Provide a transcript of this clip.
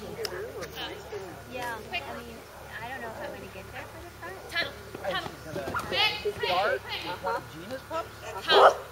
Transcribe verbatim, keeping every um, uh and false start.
Yeah, I mean, I don't know if I'm going to get there for the front. Tunnel. Tunnel. Start with one of Gina's pups? Tunnel.